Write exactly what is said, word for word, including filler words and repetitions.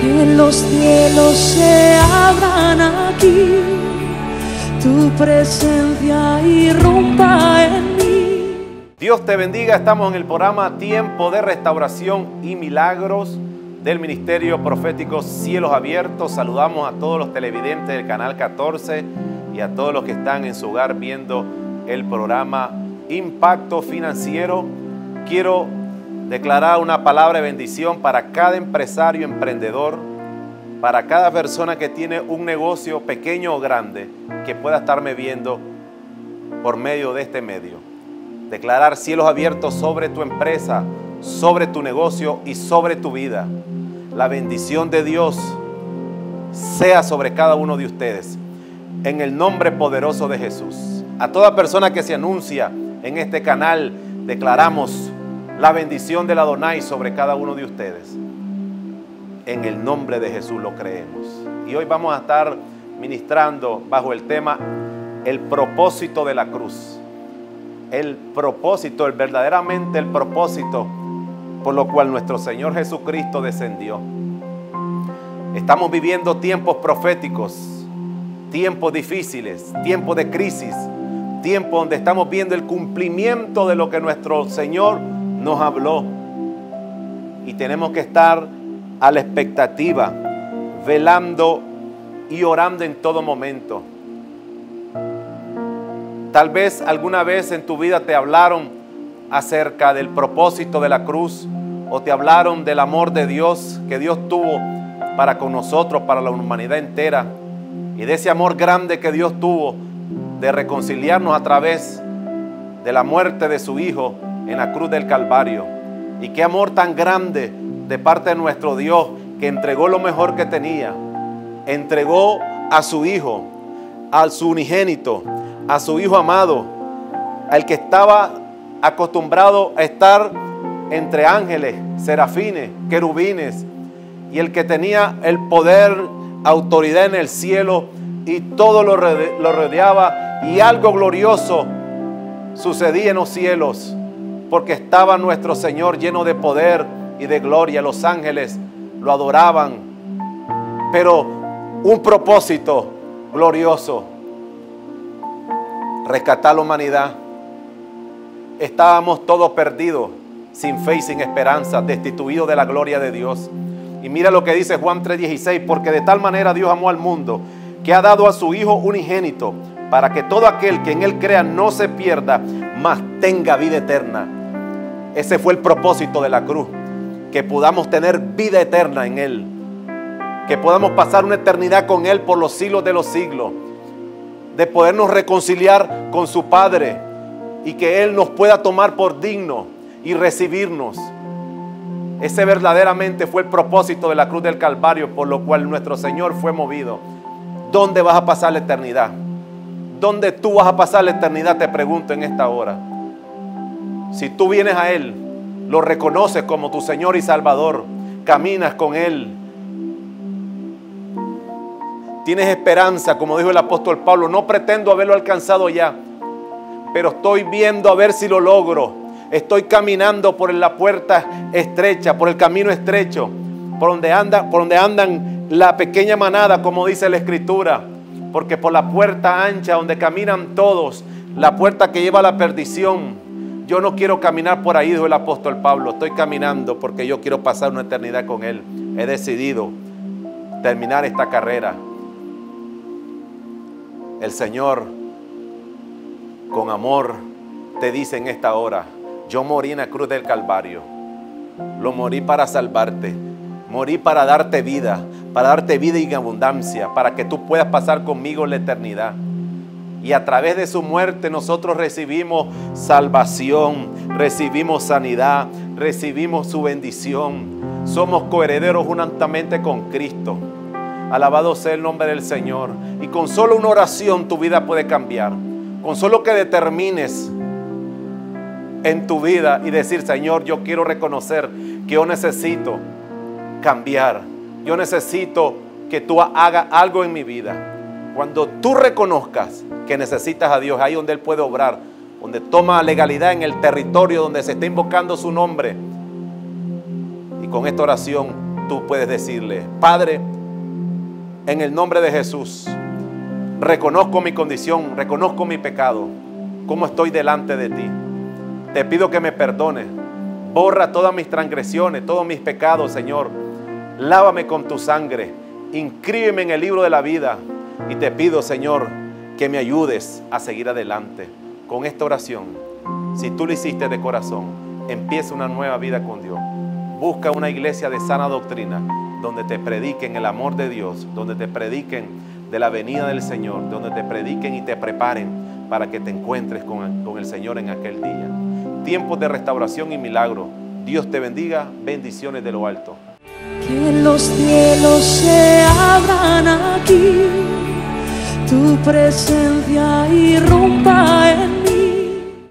que los cielos se abran aquí, tu presencia irrumpa en mí. Dios te bendiga. Estamos en el programa Tiempo de Restauración y Milagros del Ministerio Profético Cielos Abiertos. Saludamos a todos los televidentes del Canal catorce y a todos los que están en su hogar viendo el programa Impacto Financiero. Quiero declarar una palabra de bendición para cada empresario, emprendedor, para cada persona que tiene un negocio pequeño o grande que pueda estarme viendo por medio de este medio. Declarar cielos abiertos sobre tu empresa, sobre tu negocio y sobre tu vida. La bendición de Dios sea sobre cada uno de ustedes, en el nombre poderoso de Jesús. A toda persona que se anuncia en este canal, declaramos la bendición del Adonai sobre cada uno de ustedes. En el nombre de Jesús lo creemos. Y hoy vamos a estar ministrando bajo el tema el propósito de la cruz. El propósito, el verdaderamente el propósito por lo cual nuestro Señor Jesucristo descendió. Estamos viviendo tiempos proféticos, tiempos difíciles, tiempos de crisis, tiempos donde estamos viendo el cumplimiento de lo que nuestro Señor nos habló. Y tenemos que estar a la expectativa, velando y orando en todo momento. Tal vez alguna vez en tu vida te hablaron acerca del propósito de la cruz, o te hablaron del amor de Dios que Dios tuvo para con nosotros, para la humanidad entera, y de ese amor grande que Dios tuvo de reconciliarnos a través de la muerte de su Hijo en la cruz del Calvario. Y qué amor tan grande de parte de nuestro Dios, que entregó lo mejor que tenía, entregó a su Hijo, a su unigénito, a su Hijo amado, al que estaba acostumbrado a estar entre ángeles, serafines, querubines, y el que tenía el poder, autoridad en el cielo, y todo lo rodeaba, y algo glorioso sucedía en los cielos, porque estaba nuestro Señor lleno de poder y de gloria. Los ángeles lo adoraban, pero un propósito glorioso: rescatar a la humanidad. Estábamos todos perdidos, sin fe y sin esperanza, destituidos de la gloria de Dios. Y mira lo que dice Juan tres dieciséis: porque de tal manera Dios amó al mundo, que ha dado a su Hijo unigénito, para que todo aquel que en Él crea no se pierda, mas tenga vida eterna. Ese fue el propósito de la cruz, que podamos tener vida eterna en Él, que podamos pasar una eternidad con Él por los siglos de los siglos, de podernos reconciliar con su Padre, y que Él nos pueda tomar por digno y recibirnos. Ese verdaderamente fue el propósito de la cruz del Calvario, por lo cual nuestro Señor fue movido. ¿Dónde vas a pasar la eternidad? ¿Dónde tú vas a pasar la eternidad? Te pregunto en esta hora. Si tú vienes a Él, lo reconoces como tu Señor y Salvador, caminas con Él, tienes esperanza, como dijo el apóstol Pablo: no pretendo haberlo alcanzado ya, pero estoy viendo a ver si lo logro. Estoy caminando por la puerta estrecha, por el camino estrecho, por donde anda, por donde andan la pequeña manada, como dice la Escritura. Porque por la puerta ancha, donde caminan todos, la puerta que lleva a la perdición, yo no quiero caminar por ahí, dijo el apóstol Pablo. Estoy caminando porque yo quiero pasar una eternidad con Él. He decidido terminar esta carrera. El Señor, con amor, te dice en esta hora: yo morí en la cruz del Calvario. Lo morí para salvarte. Morí para darte vida, para darte vida en abundancia, para que tú puedas pasar conmigo la eternidad. Y a través de su muerte nosotros recibimos salvación, recibimos sanidad, recibimos su bendición. Somos coherederos juntamente con Cristo. Alabado sea el nombre del Señor. Y con solo una oración tu vida puede cambiar. Con solo que determines en tu vida y decir: Señor, yo quiero reconocer que yo necesito cambiar. Yo necesito que tú hagas algo en mi vida. Cuando tú reconozcas que necesitas a Dios, ahí donde Él puede obrar, donde toma legalidad en el territorio donde se está invocando su nombre. Y con esta oración tú puedes decirle: Padre, en el nombre de Jesús, reconozco mi condición, reconozco mi pecado, cómo estoy delante de ti. Te pido que me perdones. Borra todas mis transgresiones, todos mis pecados, Señor. Lávame con tu sangre. Inscríbeme en el libro de la vida. Y te pido, Señor, que me ayudes a seguir adelante. Con esta oración, si tú lo hiciste de corazón, empieza una nueva vida con Dios. Busca una iglesia de sana doctrina, donde te prediquen el amor de Dios, donde te prediquen de la venida del Señor, donde te prediquen y te preparen para que te encuentres con, con el Señor en aquel día. Tiempos de restauración y milagro. Dios te bendiga. Bendiciones de lo alto. Que los cielos se abran aquí, tu presencia irrumpa en